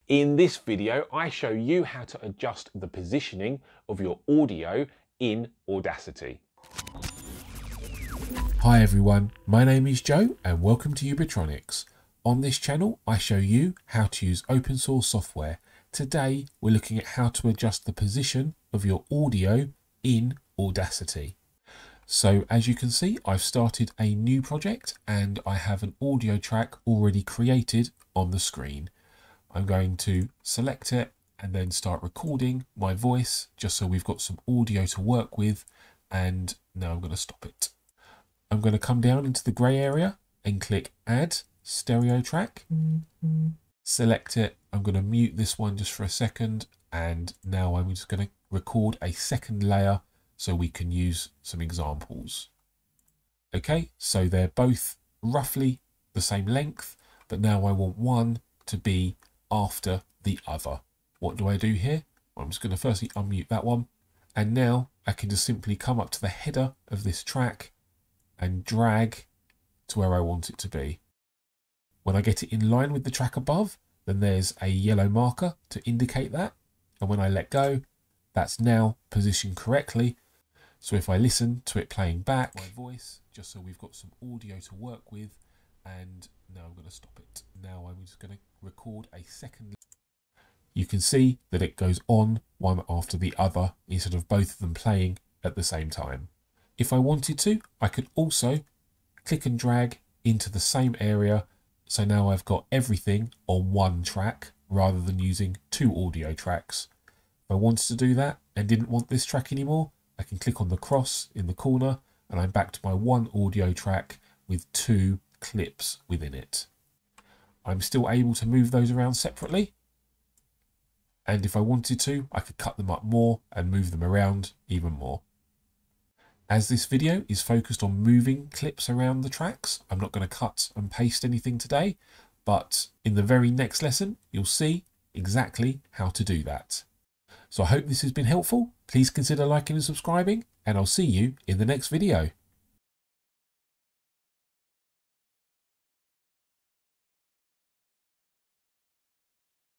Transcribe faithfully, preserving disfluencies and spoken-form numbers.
In this video, I show you how to adjust the positioning of your audio in Audacity. Hi everyone, my name is Joe and welcome to Ubitronics. On this channel, I show you how to use open source software. Today, we're looking at how to adjust the position of your audio in Audacity. So as you can see, I've started a new project and I have an audio track already created on the screen. I'm going to select it and then start recording my voice just so we've got some audio to work with, and now I'm going to stop it. I'm going to come down into the grey area and click Add Stereo Track. Mm-hmm. Select it. I'm going to mute this one just for a second, and now I'm just going to record a second layer so we can use some examples. Okay, so they're both roughly the same length, but now I want one to be after the other. What do I do here? I'm just going to firstly unmute that one, and now I can just simply come up to the header of this track and drag to where I want it to be. When I get it in line with the track above, then there's a yellow marker to indicate that, and when I let go, that's now positioned correctly. So if I listen to it playing back, my voice, just so we've got some audio to work with, and now I'm going to stop it. Now I'm just going to record a second. You can see that it goes on one after the other instead of both of them playing at the same time. If I wanted to, I could also click and drag into the same area. So now I've got everything on one track rather than using two audio tracks. If I wanted to do that and didn't want this track anymore, I can click on the cross in the corner and I'm back to my one audio track with two clips within it. I'm still able to move those around separately. And if I wanted to, I could cut them up more and move them around even more. As this video is focused on moving clips around the tracks, I'm not going to cut and paste anything today, but in the very next lesson, you'll see exactly how to do that. So I hope this has been helpful. Please consider liking and subscribing, and I'll see you in the next video.